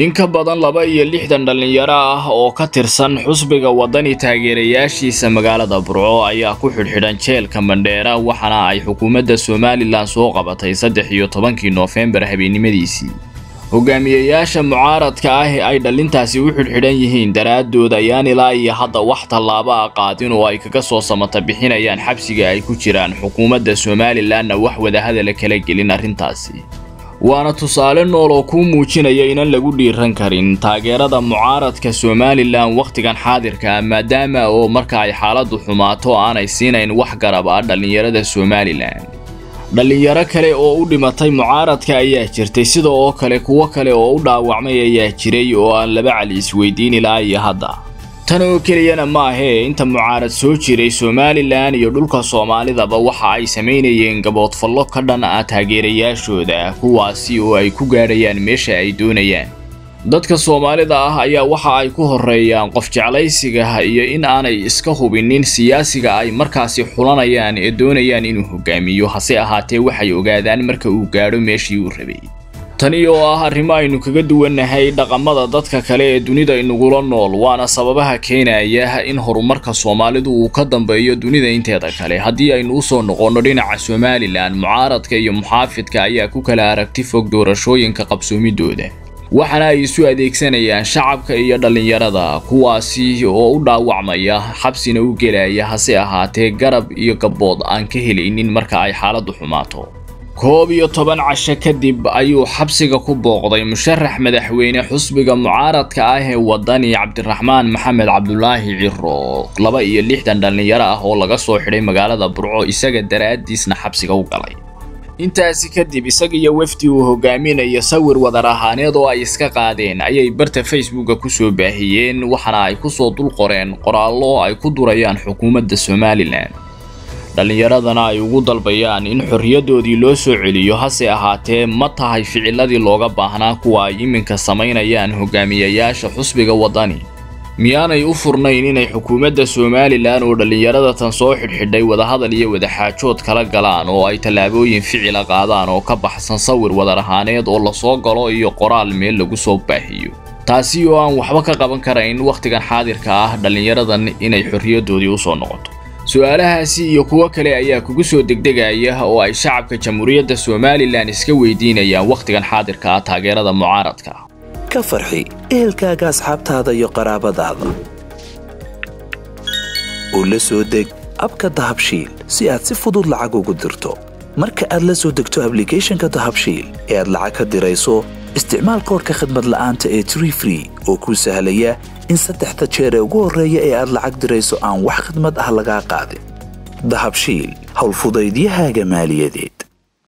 in ka badan 62 dhalinyaro ah oo ka tirsan xusbiga wadani taageerayaashiisa magaalada Burco ayaa ku xidhxidhan jeelka Mandheera waxana ay xukuumadda Soomaaliland soo qabatay 13 November habeenimadiisii hogaamiyayaasha mucaaradka ah ay dhalintaasi u xidhxidhan yihiin daraadood ayaan ilaa iyo hadda wax tallaabo qaadin oo ay kaga soo samata bixinayaan xabsiga ay ku jiraan xukuumadda Soomaaliland wax wada hadal kala gelin arintaasi waana tusaale nool oo ku muujinaya in lagu dhiiran karin taageerada mucaaradka Soomaaliland waqtigan xaadirka maadaama oo marka ay xaaladdu xumaato aanay siinayn wax garab ah dhalinyarada Soomaaliland dhalinyaro kale oo u dhimatay mucaaradka ayaa jirtay sidoo kale kuwa kale oo u dhaawacmay ayaa jiray oo aan laba cali isweydiin ilaa iyo hadda tan oo keliyana ma aha inta mucaarad soo jiray Soomaaliland iyo dhulka Soomaalidaba waxa ay sameynayeen gabood fallo ka dhan ah taageerayaashooda kuwaasi oo ay ku gaarayaan meesha ay doonayaan dadka Soomaalida ah ayaa waxa ay ku horeeyaan qof jeclaysiga iyo in aanay iska hubinin siyaasiga ay markaasi xulanayaan ee doonayaan inuu hogaamiyo hase ahaatee waxay ogaadaan marka uu gaaro meeshii uu rabay tani oo ah arrimo aynu kaga duwanahay dhaqamada dadka kale ee dunida inagula nool waana sababaha keenaya in horumarka Soomaalidu uu ka dambeeyo dunida inteeda kale haddii aynu u soo noqono dhinaca Soomaaliland mucaaradka iyo muxaafidka ayaa ku kala aragti fog doorashooyinka qabsoomidooda waxana ay isu adeegsanayaan shacabka iyo dhalinyarada kuwaasi oo u dhaawacmaya xabsina u gelaya hase ahaatee garab iyo gabood aan ka helaynin marka ay xaaladdu xumaato 11 casho kadib ayuu xabsiga ku booqday musharax madaxweyne xusbiga mucaaradka ah ee wadani Cabdiraxmaan Maxamed Cabdullaahi Ciro 62 dhalinyaro ah oo laga soo xidhay magaalada Burco isaga daraadiisna xabsiga u galay intaasi kadib isaga iyo wafdi uu hogaaminayo sawir wadar ahaaneed oo ay iska qaadeen ayay barta Facebook ku soo baahiyeen waxana ay ku soo dul qoreen qoraallo ay ku durayaan xukuumadda Soomaaliland dhalinyaradana ay ugu dalbayaan in xorriyadoodii loo soo celiyo hase ahaatee ma tahay ficiladii looga baahnaa kuwa ay iminka sameynayaan hogaamiyayaasha xusbiga wadani miyaanay u furnayn inay xukuumadda Soomaaliland oo dhalinyarada tan soo xidhxidhay wada hadal iyo wada xaajood kala galaan oo ay talaabooyin ficil qaadaan oo ka baxsan sawir wadar ahaaneed oo la soo galo iyo qoraal meel lagu soo baahiyo taasi oo aan waxba ka qaban karayn waqtigan xaadirka ah dhalinyaradan inay xorriyadoodii u soo noqoto su'aalahaasi iyo kuwa kale ayaa kugu soo degdegaya oo ay shacabka Jamhuuriyadda Soomaaliland iska weydiinayaan waqtigan xaadirka ah taageerada mucaaradka ka farxi ehelkaaga asxaabtaada iyo qaraabadaada oo la soo deg abka Dahabshiil si aad si fudud lacag ugu dirto marka aad la soo degto applicationka Dahabshiil ee aad lacag ka dirayso isticmaal koodka khidmad la'aanta ee Tree oo ku sahlaya in 3 jeer ugu horeeya ee aad lacag dirayso aan wax khidmad ah laga qaadin Dahabshiil hawl fudaydiyahaaga maaliyadeed